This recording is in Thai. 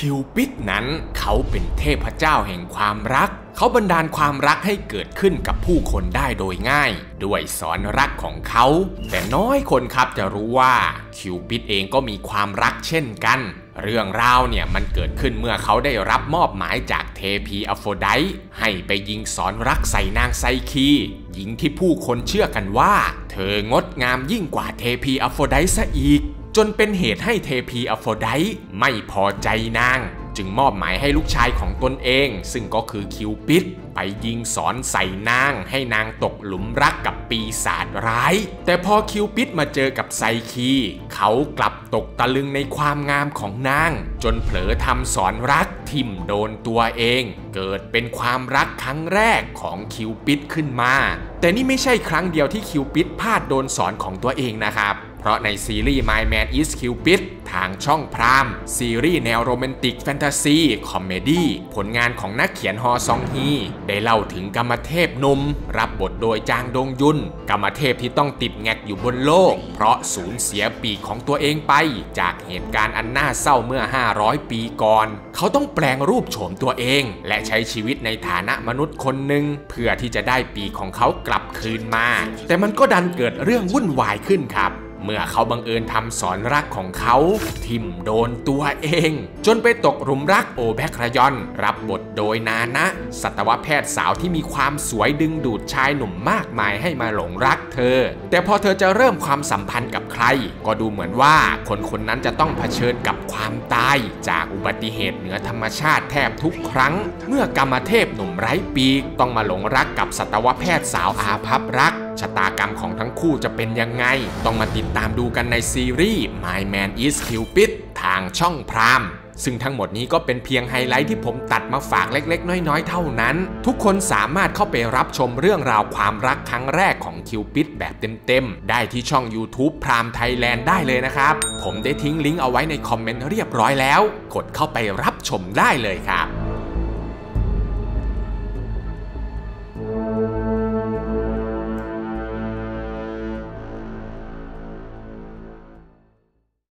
คิวปิดนั้นเขาเป็นเทพเจ้าแห่งความรักเขาบันดาลความรักให้เกิดขึ้นกับผู้คนได้โดยง่ายด้วยสอนรักของเขาแต่น้อยคนครับจะรู้ว่าคิวปิดเองก็มีความรักเช่นกันเรื่องราวเนี่ยมันเกิดขึ้นเมื่อเขาได้รับมอบหมายจากเทพีอโฟไดต์ให้ไปยิงสอนรักใส่นางไซคีหญิงที่ผู้คนเชื่อกันว่าเธองดงามยิ่งกว่าเทพีอโฟไดต์ซะอีกจนเป็นเหตุให้เทพีอโฟไดต์ไม่พอใจนางจึงมอบหมายให้ลูกชายของตนเองซึ่งก็คือคิวปิดไปยิงสอนใส่นางให้นางตกหลุมรักกับปีศาจร้ายแต่พอคิวปิดมาเจอกับไซคีเขากลับตกตะลึงในความงามของนางจนเผลอทำสอนรักทิ่มโดนตัวเองเกิดเป็นความรักครั้งแรกของคิวปิดขึ้นมาแต่นี่ไม่ใช่ครั้งเดียวที่คิวปิดพลาดโดนสอนของตัวเองนะครับเพราะในซีรีส์ My Man is Cupid ทางช่องพรามซีรีส์แนวโรแมนติกแฟนตาซีคอมเมดี้ผลงานของนักเขียนฮอซองฮีได้เล่าถึงกรรมเทพหนุ่มรับบทโดยจางดงยุนกรรมเทพที่ต้องติดแงกอยู่บนโลกเพราะสูญเสียปีกของตัวเองไปจากเหตุการณ์อันน่าเศร้าเมื่อ500 ปีก่อนเขาต้องแปลงรูปโฉมตัวเองและใช้ชีวิตในฐานะมนุษย์คนหนึ่งเพื่อที่จะได้ปีกของเขากลับคืนมาแต่มันก็ดันเกิดเรื่องวุ่นวายขึ้นครับเมื่อเขาบังเอิญทำสอนรักของเขาทิ่มโดนตัวเองจนไปตกหลุมรักโอแบครยอนรับบทโดยนานะสัตวแพทย์สาวที่มีความสวยดึงดูดชายหนุ่มมากมายให้มาหลงรักเธอแต่พอเธอจะเริ่มความสัมพันธ์กับใครก็ดูเหมือนว่าคนคนนั้นจะต้องเผชิญกับความตายจากอุบัติเหตุเหนือธรรมชาติแทบทุกครั้งเมื่อกรรมเทพหนุ่มไร้ปีกต้องมาหลงรักกับสัตวแพทย์สาวอาภัพรักชะตากรรมของทั้งคู่จะเป็นยังไงต้องมาติดตามดูกันในซีรีส์ My Man is Cupid ทางช่องพรามซึ่งทั้งหมดนี้ก็เป็นเพียงไฮไลท์ที่ผมตัดมาฝากเล็กๆน้อยๆเท่านั้นทุกคนสามารถเข้าไปรับชมเรื่องราวความรักครั้งแรกของคิวปิดแบบเต็มๆได้ที่ช่อง YouTube พรามไทยแลนด์ได้เลยนะครับผมได้ทิ้งลิงก์เอาไว้ในคอมเมนต์เรียบร้อยแล้วกดเข้าไปรับชมได้เลยครับ